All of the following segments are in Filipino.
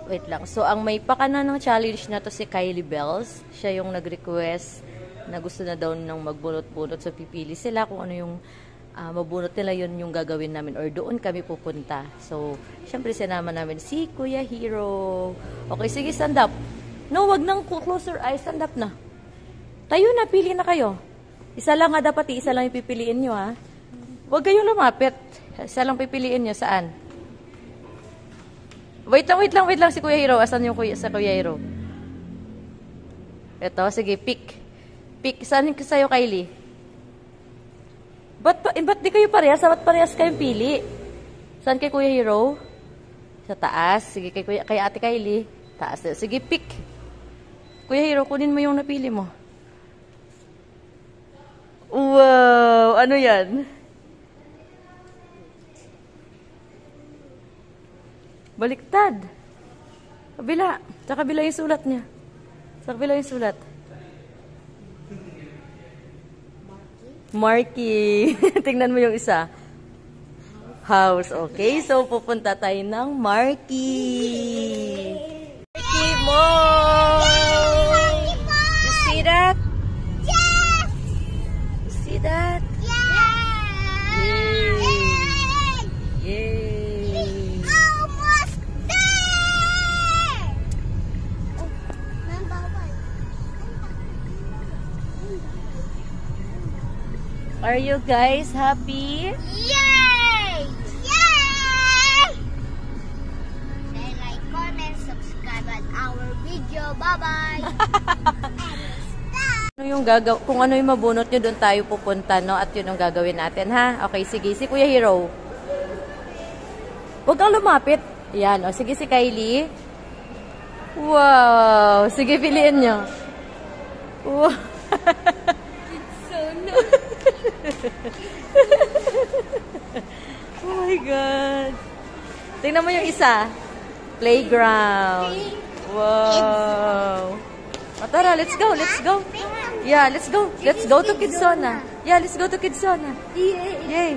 Wait lang. So, ang may pakana ng challenge na to si Kylie Bells. Siya yung nag-request na gusto na daw ng magbunot-bunot. So, pipili sila kung ano yung mabunot nila, yun yung gagawin namin or doon kami pupunta. So, syempre sinama namin si Kuya Hero. Okay, sige, stand up. No, wag nang close your eyes. Stand up na. Tayo na, pili na kayo. Isa lang nga dapat, isa lang yung pipiliin nyo, ha? Huwag kayong lumapit. Isa lang pipiliin nyo. Saan? Wait lang si Kuya Hero. Asan yung sa Kuya Hero? Ito, sige, pick. Pick. Saan sa'yo, Kylie? Ba't di kayo parehas? Ba't parehas kayong pili? Saan kay Kuya Hero? Sa taas. Sige, kay Ate Kylie. Taas. Sige, pick. Kuya Hero, kunin mo yung napili mo. Wow! Ano yan? Baliktad. Kabila. Sa kabila yung sulat niya. Sa kabila yung sulat. Marky. Tingnan mo yung isa. House. Okay. So, pupunta tayo ng Marky. Marky Mall. You see that? Yes! You see that? Yes! Yay! Yay! Almost there! Oh, number one. Are you guys happy? Yay! Yay! Share, like, comment, subscribe at our video. Bye-bye! Ano yung kung ano yung mabunot nyo, doon tayo pupunta, no? At yun ang gagawin natin, ha? Okay, sige. Si Kuya Hero. Huwag kang lumapit. Yan, o. Sige, si Kylie. Wow! Sige, piliin nyo. Wow! So no. Oh my God! Tingnan mo yung isa. Playground. Wow! O, tara, let's go, let's go. Yeah, let's go. Let's go to Kidzona. Yeah, let's go to Kidzona. Yay!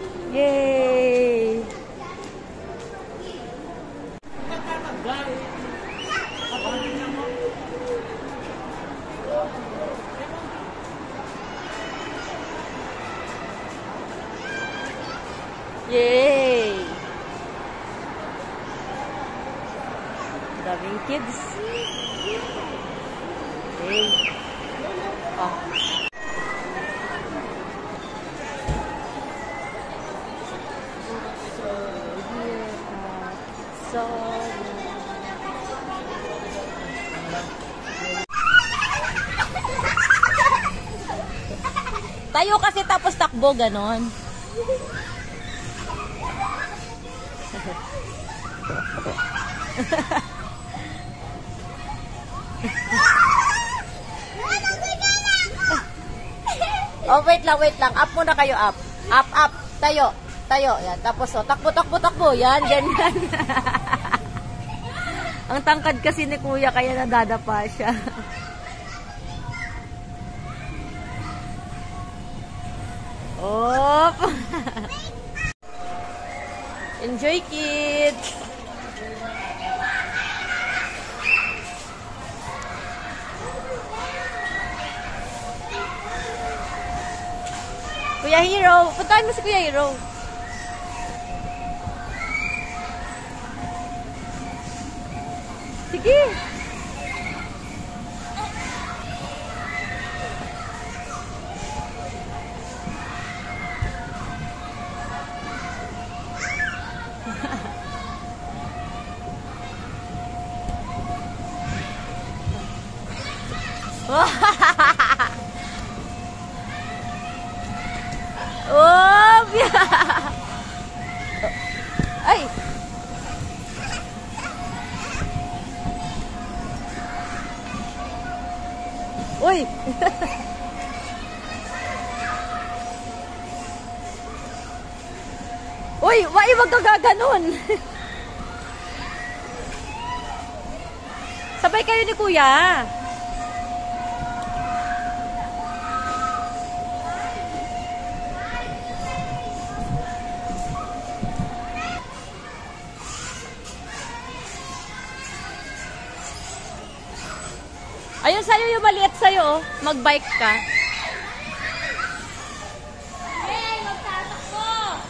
Yay! Yay! Daming kids. Yay! Oh. So, tayo kasi tapos takbo, ganon. Oh, wait lang. Up muna kayo, up. Up. Tayo. Yan. Tapos, oh, takbo. Yan, ganyan. Ang tangkad kasi ni Kuya, kaya nadadapa siya. Op! Enjoy, kids! Kuya Hero! Puntahan mo si Kuya Hero! Sige! Oh, ay. Uy. Uy, wag ka gaganon. Sabay kayo ni Kuya. Ayun sa'yo yung maliit sa'yo, oh. Mag-bike ka. Hey, magtatakbo!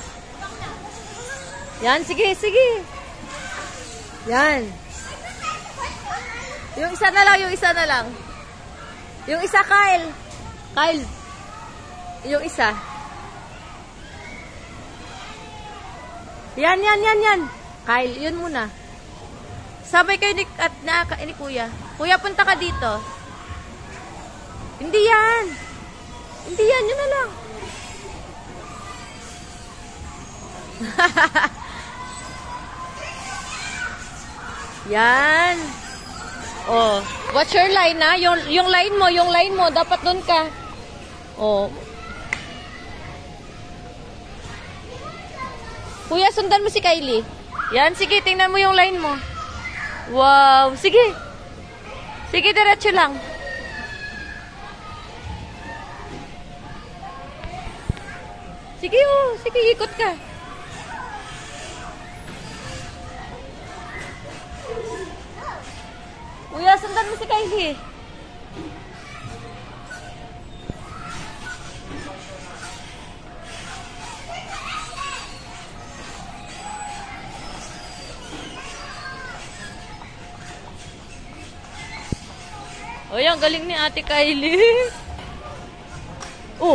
Yan, sige, sige. Yan. Yung isa na lang, yung isa na lang. Yung isa, Kyle. Kyle. Yung isa. Yan, yan, yan, yan. Kyle, yun muna. Sabay kayo ni Kuya. Kuya, punta ka dito. Hindi yan. Hindi yan, yun na lang. Yan. Oh, what's your line na? Yung line mo, dapat doon ka. Oh. Kuya, sundan mo si Kylie. Yan, sige, tingnan mo yung line mo. Wow, sige. Sige, diretso lang. Sige, oh, sige, ikot ka. Kuya, sundan mo si Kylie. Oy, ang galing ni Ate Kylie. Oh.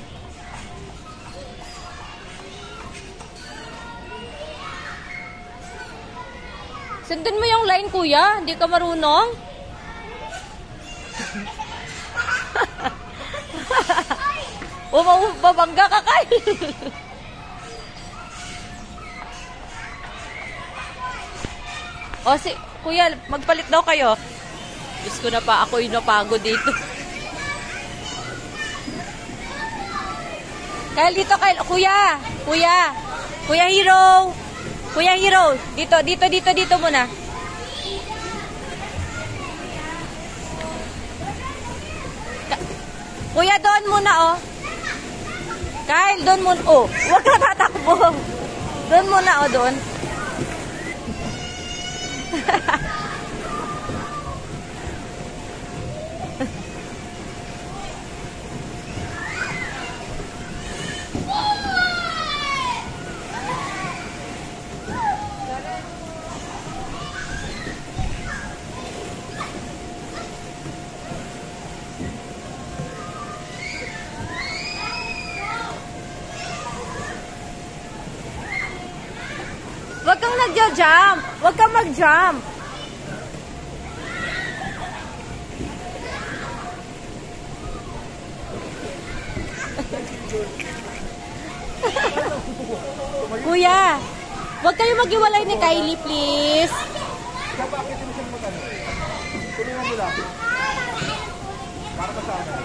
Sundan mo yung line, Kuya. Hindi ka marunong. Babangga ka, Kylie. O, Kuya, magpalit daw kayo. Diyos ko na pa, ako'y napagod dito. Kyle, dito, Kyle. Kuya! Kuya! Kuya Hero! Kuya Hero! Dito muna. Kuya, doon muna, oh. Kyle, doon muna. Oh, huwag ka tatakbo. Doon muna, oh, doon. Huwag kang nagja-jump. Huwag kang mag-jump. Kuya, huwag kayo maghiwalay ni Kylie, please. Bakit mo siyang magano? Tulungan mo lang. Para kasama.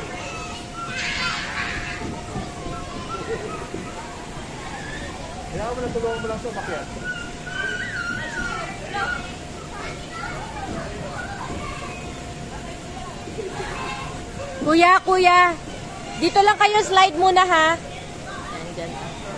Kailangan mo lang tulungan mo lang siya makiat. Kuya. Dito lang kayo, slide muna, ha? Yan.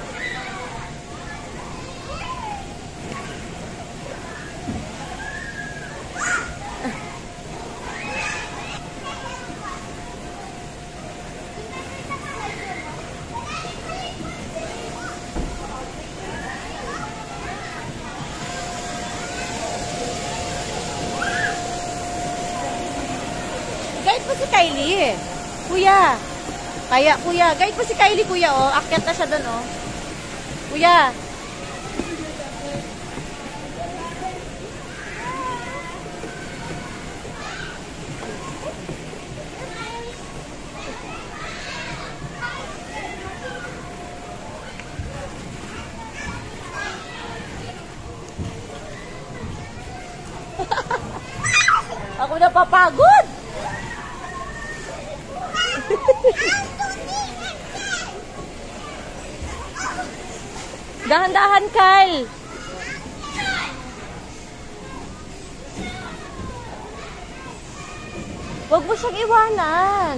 Guide po si Kylie. Kuya. Kuya. Guide po si Kylie, Kuya, oh. Akyat na siya doon, oh. Kuya. Ako napapagod. Dahan-dahan, Kyle. Huwag mo siyang iwanan.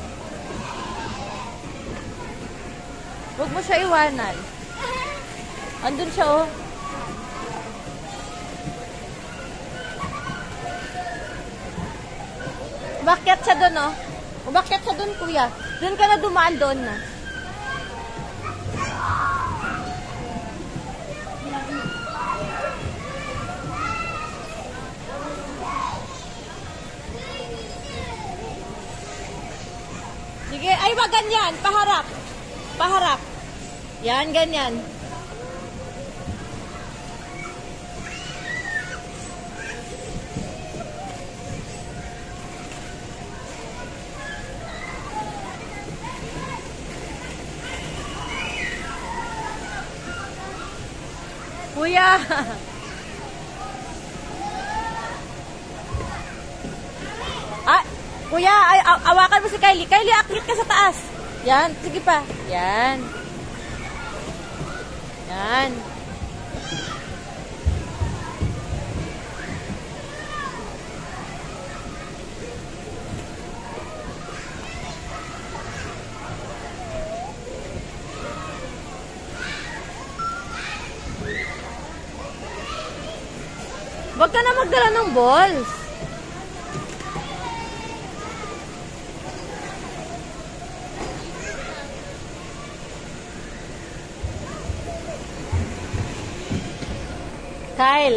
Huwag mo siya iwanan. Andun siya, oh. Umakyat siya doon, oh. Umakyat siya doon, kuya. Doon ka na dumaan doon na. Sige, ay wag ganyan. Paharap. Paharap. Yan, ganyan. Kuya! Ah, kuya, ay, awakan mo si Kylie. Kylie, akit ka sa taas. Yan, sige pa. Yan. Yan. Wag ka na magdala ng balls. Kyle.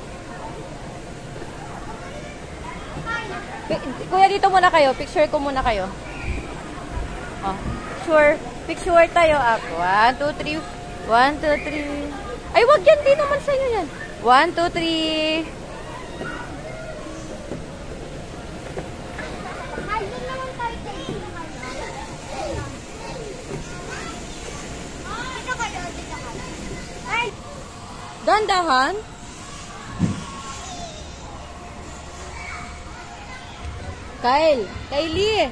Kuya, dito muna kayo. Picture ko muna kayo. Oh, picture. Picture tayo. 1, 2, 3. 1, 2, 3. Ay, wag yan. Di naman sa'yo yan. 1, 2, 3. Dandahan. Kyle. Kylie.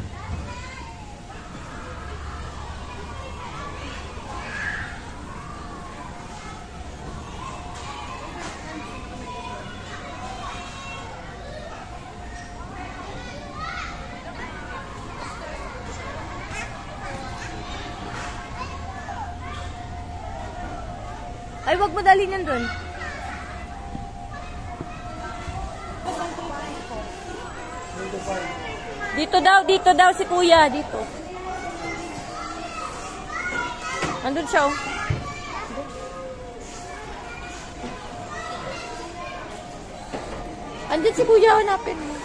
Ay, wag mo dalhin yan dun. Dito daw si kuya, dito. Andun siya, oh. Andun si kuya, hanapin mo.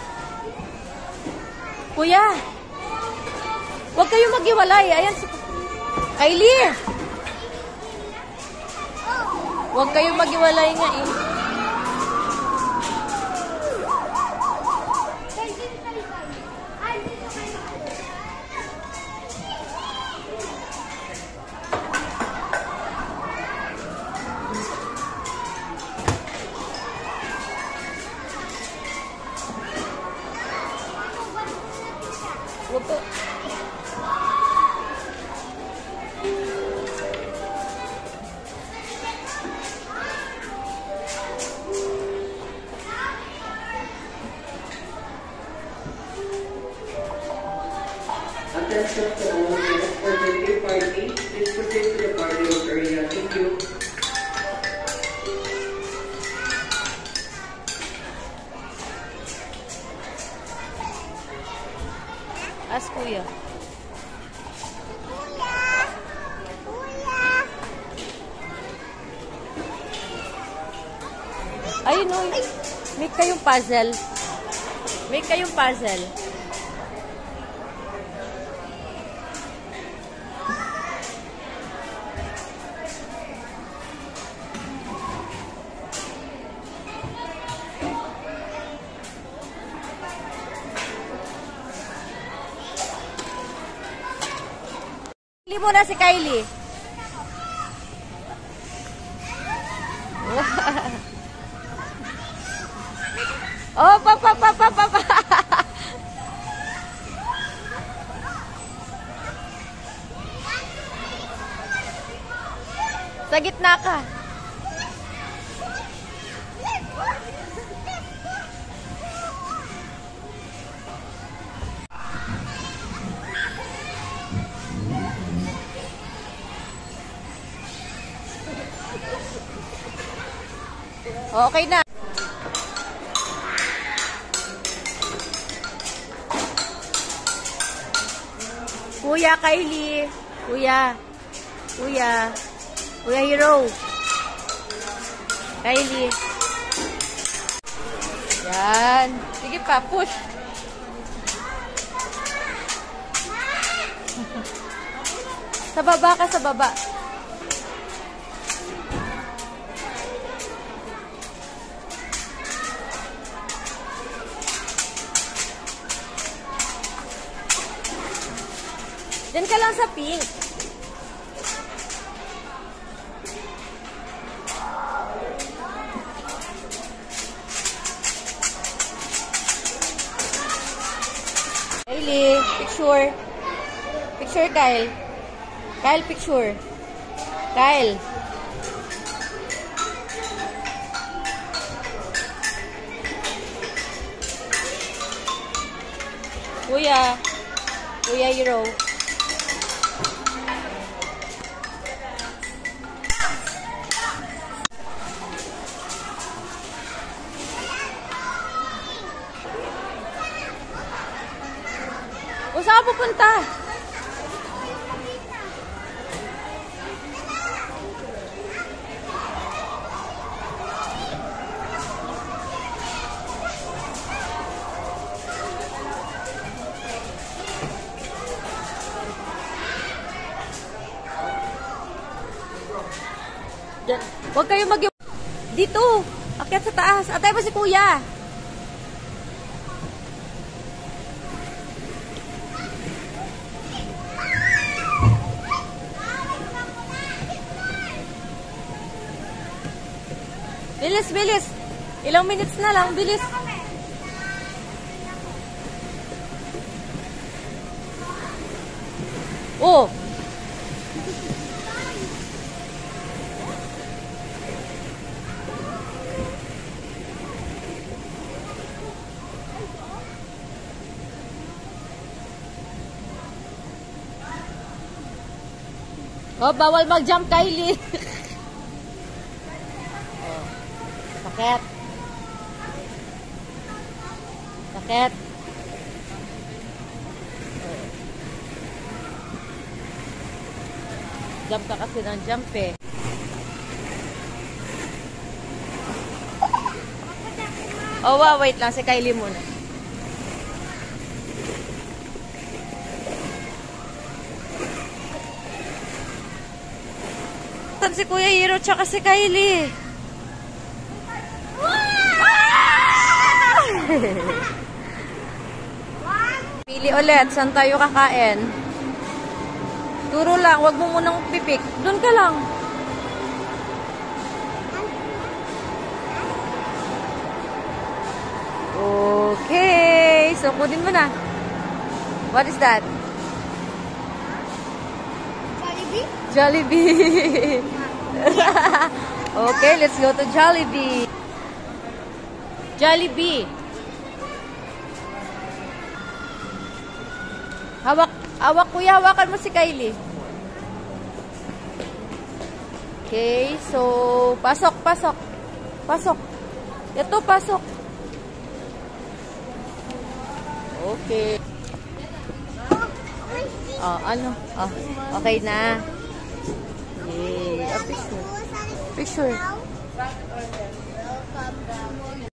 Kuya! Huwag kayong maghiwalay. Ayan si Kylie! Huwag kayong maghiwalay nga eh. Huwag ko. Attention to all guests for birthday party. Please proceed to the party area. Thank you. Ask kuya. Ayun o. Make kayong puzzle. Make kayong puzzle. Pili mo na si Kylie. Oh, papa. Sa gitna ka. Okay na. Kuya Kylie. Kuya. Kuya. Kuya Hero. Kylie. Yan. Sige pa, push. Sa baba ka, sa baba. Diyan ka lang sa pink. Kylie, picture. Picture, Kyle. Kyle, picture. Kyle. Kuya. Kuya Hero. O, saan ka pupunta? Huwag kayo dito! Akyat sa taas! Atay pa si Kuya! Bilis, bilis! Ilang minutes na lang, bilis! Oh! Oh, bawal mag-jump, Kylie. Oh. Sakit. Sakit. Oh. Jump ka kasi ng jump eh. Oh, wow, wait lang. Si Kylie muna. Si Kuya Hero tsaka si Kylie. Pili ulit. Saan tayo kakain? Turo lang. Huwag mo munang pipik. Doon ka lang. Okay. So, kunin mo na. What is that? Jollibee. Okay, let's go to Jollibee. Jollibee. Hawak kuya, hawakan mo si Kylie. Okay, so pasok. Ito, pasok. Okay. Oh, ano? Oh, okay na. Yay. Picture.